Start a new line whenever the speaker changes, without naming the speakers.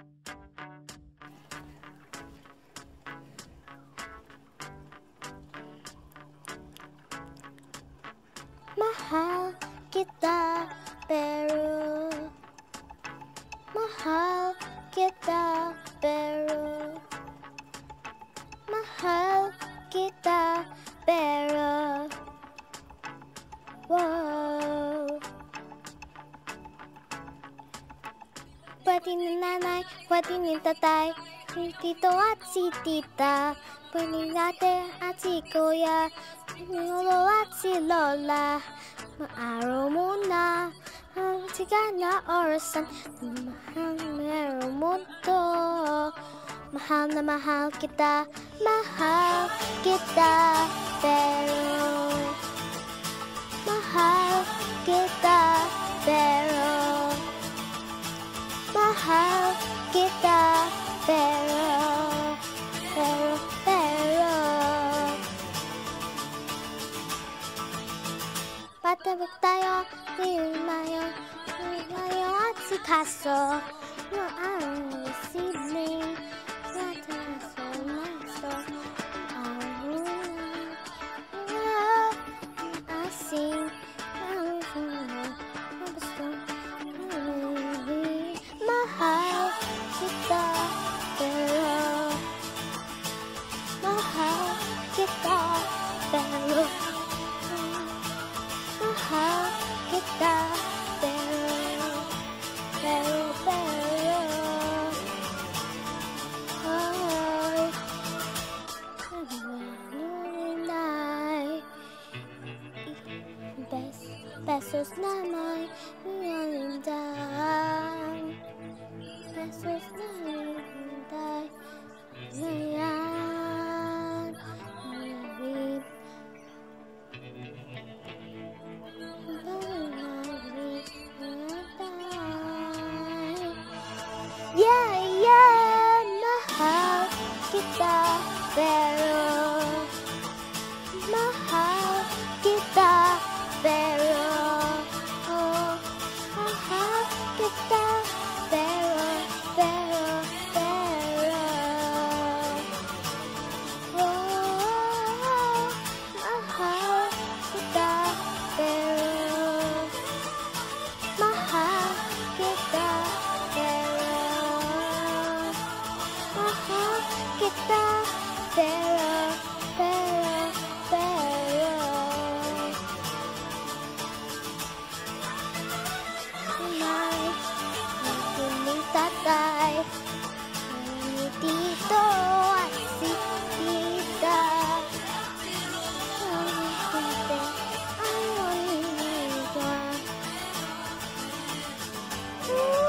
Mahal kita pero mahal kita pero mahal kita pero wow. Pati ni nanay, pati ni tatay, si tito at si tita, pati ni ate at si kuya, si lolo at si lola. Maaraw muna ang siga na orasan, mahal merong mundo. Mahal na mahal kita pero mahal kita pero mahal kita pero patawag tayo, ngayon at si Kaso ang sibling asing mahal kita pero mahal kita pero mahal kita pero besos na may ialindang, besos na may ngayon yeah, mahal kita pero mahal kita pero mahal kita pero mahal kita pero mahal kita pero mahal kita pero tatay, ni tito at si tita, ayaw nila.